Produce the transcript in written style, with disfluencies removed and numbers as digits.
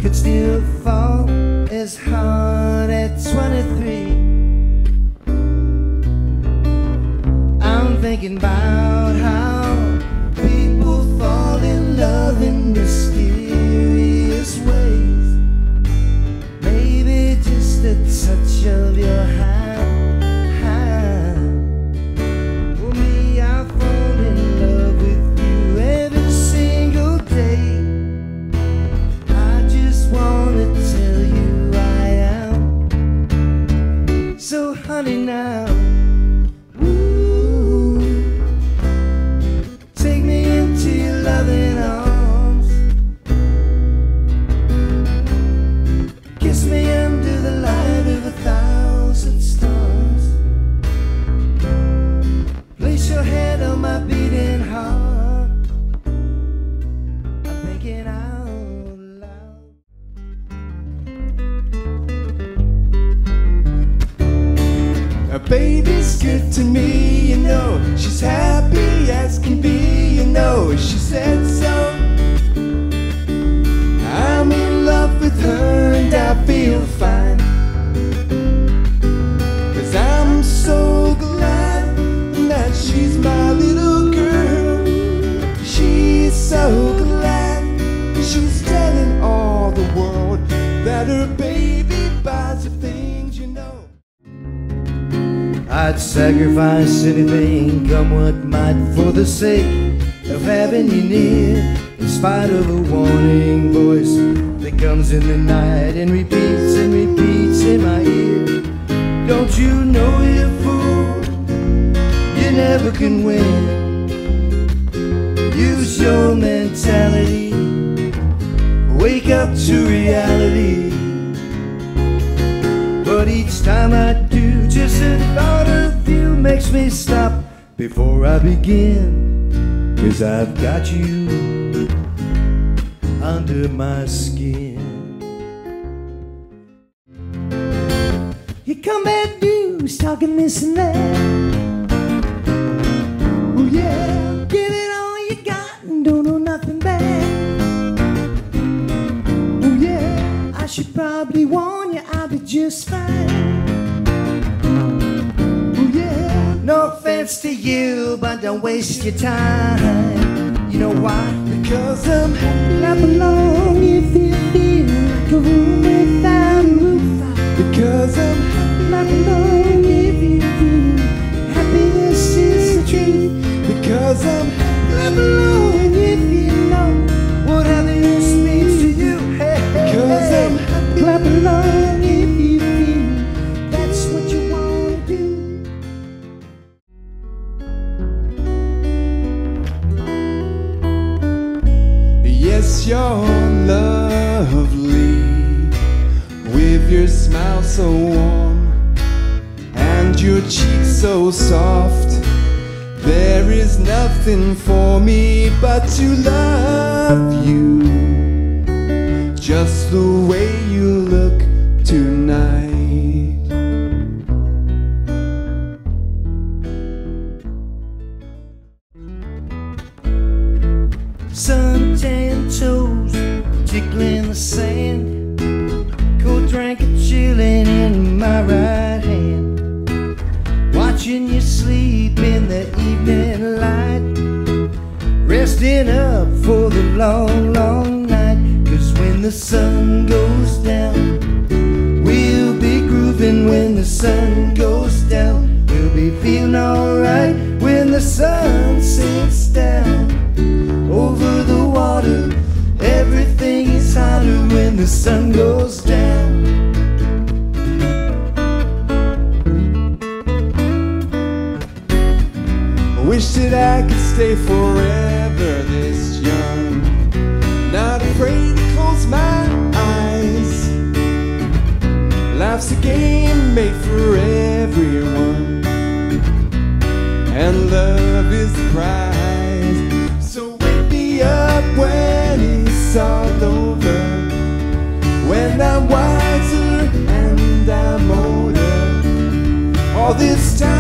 could still fall as hard at 23. I'm thinking about how people fall in love in mysterious ways. Maybe just a touch of your hand. Well, me, I fall in love with you every single day. I just wanna tell you I am. So honey now, your head on my beating heart. I'm thinking out loud. A baby's good to me, you know. She's happy as can be, you know. She said so. I'm in love with her and I feel fine, 'cause I'm so glad that she's my little girl. She's so glad she's telling all the world that her baby buys the things, you know. I'd sacrifice anything, come what might, for the sake of having you near, in spite of a warning voice that comes in the night and repeats in my ear. Don't you know, you fool, you never can win. Use your mentality, wake up to reality. But each time I do, just the thought of you makes me stop before I begin. 'Cause I've got you under my skin. Here come bad news, talking this and that. Oh yeah, give it all you got and don't know nothing bad. Oh yeah, I should probably warn you, I'll be just fine. Oh yeah, no offense to you, but don't waste your time. You know why? Because I'm happy I belong if you feel like a room without a roof. Because I'm happy I belong if you feel happiness is the truth. Because I'm happy I belong if you know what happiness means to you. Hey, hey, because I'm happy I belong if you feel that's what you want to do. Yes, you're lovely, with your smile so warm and your cheeks so soft. There is nothing for me but to love you, just the way you look tonight. Suntan toes tickling the sand, cold drink and chilling in my right hand, watching you sleep in the evening light, resting up for the long, long night. 'Cause when the sun goes down, we'll be grooving. When the sun goes down, we'll be feeling alright. When the sun sinks down over the water, everything is hotter when the sun goes down. Wish that I could stay forever this young, not afraid to close my eyes. Life's a game made for everyone, and love is the prize. So wake me up when it's all over, when I'm wiser and I'm older. All this time